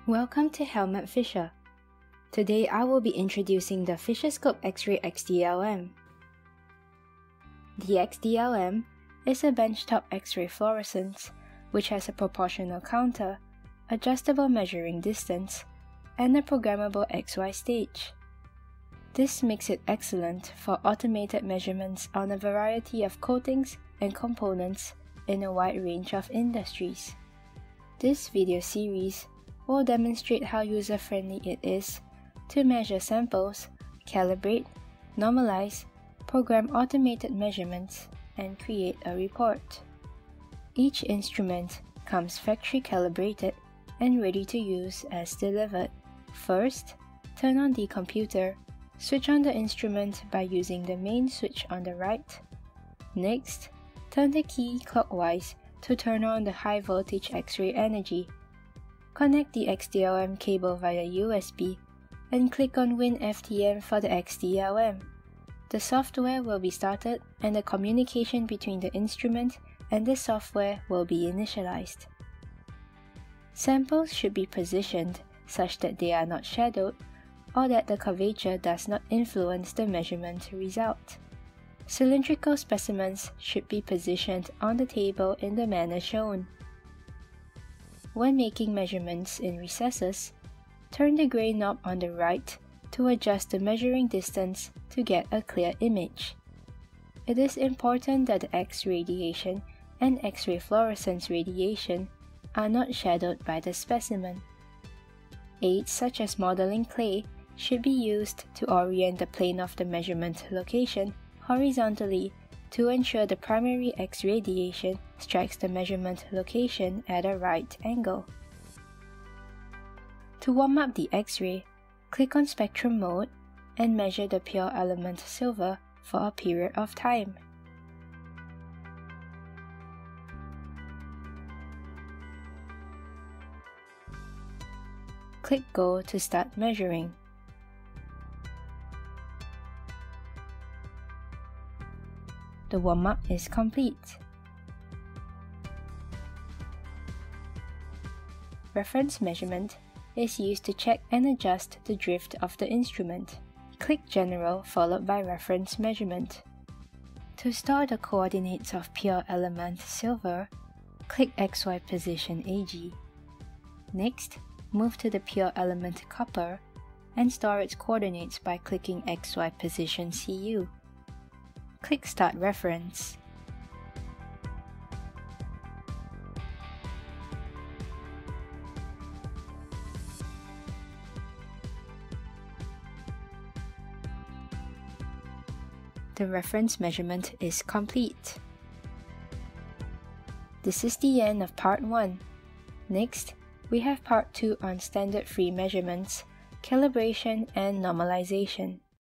Welcome to HELMUT Fischer. Today I will be introducing the FISCHERSCOPE X-RAY XDLM. The XDLM is a benchtop X-ray fluorescence which has a proportional counter, adjustable measuring distance, and a programmable XY stage. This makes it excellent for automated measurements on a variety of coatings and components in a wide range of industries. This video series will demonstrate how user-friendly it is to measure samples, calibrate, normalize, program automated measurements, and create a report. Each instrument comes factory calibrated and ready to use as delivered. First, turn on the computer. Switch on the instrument by using the main switch on the right. Next, turn the key clockwise to turn on the high voltage X-ray energy. Connect the XDLM cable via USB and click on Win FTM for the XDLM. The software will be started and the communication between the instrument and the software will be initialized. Samples should be positioned such that they are not shadowed or that the curvature does not influence the measurement result. Cylindrical specimens should be positioned on the table in the manner shown. When making measurements in recesses, turn the gray knob on the right to adjust the measuring distance to get a clear image. It is important that the X radiation and X-ray fluorescence radiation are not shadowed by the specimen. Aids such as modeling clay should be used to orient the plane of the measurement location horizontally to ensure the primary X radiation strikes the measurement location at a right angle. To warm up the X-ray, click on Spectrum mode and measure the pure element silver for a period of time. Click Go to start measuring. The warm-up is complete. Reference measurement is used to check and adjust the drift of the instrument. Click General followed by Reference measurement. To store the coordinates of pure element silver, click XY position AG. Next, move to the pure element copper and store its coordinates by clicking XY position CU. Click Start Reference. The reference measurement is complete. This is the end of Part 1. Next, we have Part 2 on standard free measurements, calibration, and normalization.